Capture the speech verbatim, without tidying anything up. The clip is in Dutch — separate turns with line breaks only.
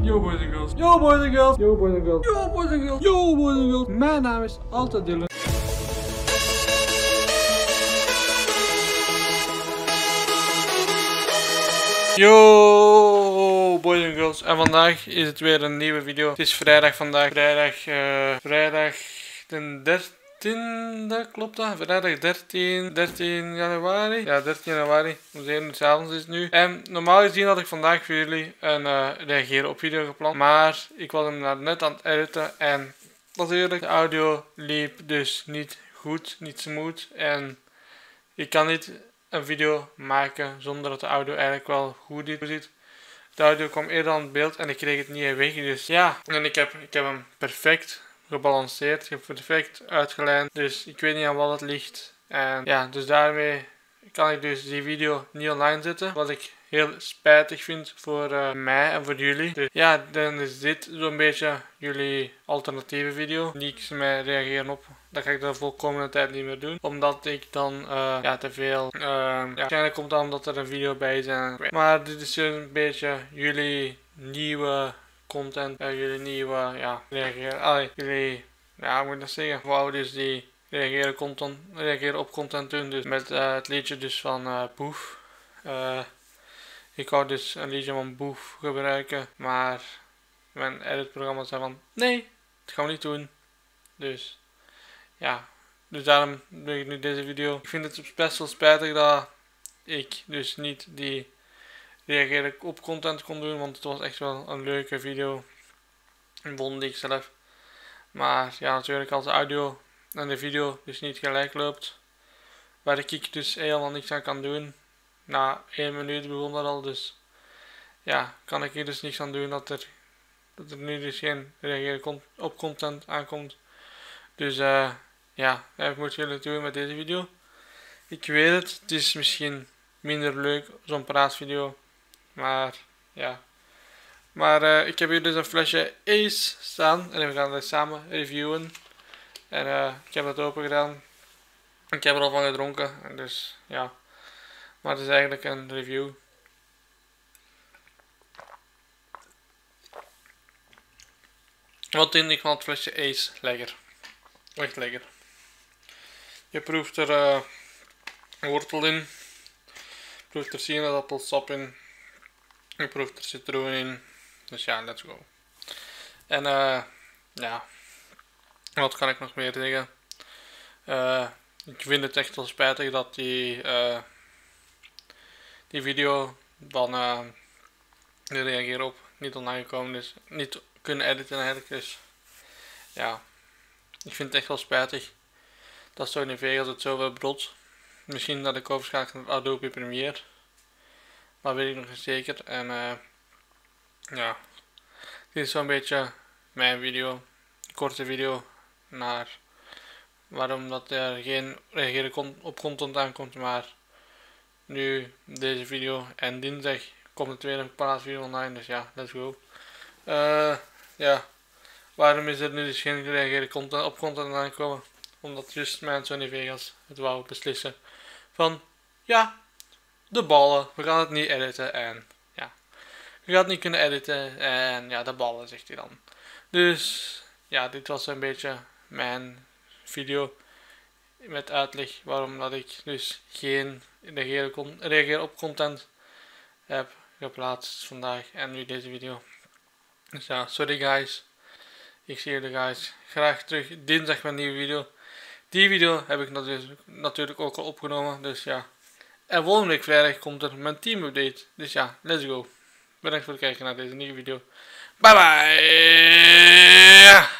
Yo boys and girls. Yo boys and girls. Yo boys and girls. Yo boys and girls. Yo boys and girls. Mijn naam is altijd Dylan. Yo boys and girls. En vandaag is het weer een nieuwe video. Het is vrijdag vandaag. Vrijdag, uh, vrijdag de dertiende, klopt dat? Vrijdag dertien, dertien januari. Ja, dertien januari. Om zeven uur 's avonds is het nu. En normaal gezien had ik vandaag voor jullie een uh, reageren op video gepland. Maar ik was hem net aan het editen. En natuurlijk, de audio liep dus niet goed, niet smooth. En ik kan niet een video maken zonder dat de audio eigenlijk wel goed ziet. De audio kwam eerder aan het beeld en ik kreeg het niet weg. Dus ja, en ik heb, ik heb hem perfect gebalanceerd. Ik heb perfect uitgelijnd. Dus ik weet niet aan wat het ligt. En ja, dus daarmee kan ik dus die video niet online zetten. Wat ik heel spijtig vind voor uh, mij en voor jullie. Dus ja, dan is dit zo'n beetje jullie alternatieve video. Niks mee reageren op. Dat ga ik de volkomene tijd niet meer doen. Omdat ik dan uh, ja, te veel... Uh, ja, waarschijnlijk komt dan omdat er een video bij is. En, maar dit is een beetje jullie nieuwe content. Uh, jullie nieuwe... Ja, reageren. Allee, jullie... Ja, hoe moet ik dat zeggen? Wou dus die reageren, content, reageren op content doen. Dus met uh, het liedje dus van uh, Boef. Uh, ik wou dus een liedje van Boef gebruiken. Maar mijn editprogramma zei van... Nee, dat gaan we niet doen. Dus... Ja, dus daarom doe ik nu deze video. Ik vind het best wel spijtig dat ik dus niet die reageren op content kon doen. Want het was echt wel een leuke video. Vond ik zelf. Maar ja, natuurlijk als de audio en de video dus niet gelijk loopt. Waar ik dus helemaal niks aan kan doen. Na één minuut begon dat al. Dus ja, kan ik hier dus niks aan doen dat er, dat er nu dus geen reageren op content aankomt. Dus eh... Uh, ja, dat moet jullie doen met deze video. Ik weet het, het is misschien minder leuk, zo'n praatvideo. Maar, ja. Maar uh, ik heb hier dus een flesje Ace staan. En we gaan dat samen reviewen. En uh, ik heb het open gedaan. Ik heb er al van gedronken. En dus, ja. Maar het is eigenlijk een review. Wat vind ik van het flesje Ace? Lekker. Echt lekker. Je proeft er uh, wortel in, je proeft er sinaasappelsap in, je proeft er citroen in, dus ja, let's go. En uh, ja, wat kan ik nog meer zeggen? Uh, ik vind het echt wel spijtig dat die, uh, die video van uh, de reageren op niet online gekomen is, niet kunnen editen eigenlijk, dus ja, ik vind het echt wel spijtig. Dat is toch niet veel als het zoveel brot. Misschien dat ik overschakel naar Adobe Premiere. Maar weet ik nog niet zeker. En uh, ja. Dit is zo'n beetje mijn video. Een korte video. Naar waarom dat er geen reageren op content aankomt. Maar nu deze video. En dinsdag komt de tweede praatvideo online. Dus ja, let's go. Uh, ja. Waarom is er nu dus geen reageren content, op content aankomen? Omdat just mijn Sony Vegas het wou beslissen van ja, de ballen, we gaan het niet editen en ja, we gaan het niet kunnen editen en ja, de ballen zegt hij dan. Dus ja, dit was een beetje mijn video met uitleg waarom dat ik dus geen reageren op content heb geplaatst vandaag en nu deze video. Dus ja, sorry guys, ik zie jullie guys graag terug dinsdag met een nieuwe video. Die video heb ik natuurlijk, natuurlijk ook al opgenomen, dus ja. En volgende week vrijdag komt er mijn team update. Dus ja, let's go. Bedankt voor het kijken naar deze nieuwe video. Bye bye!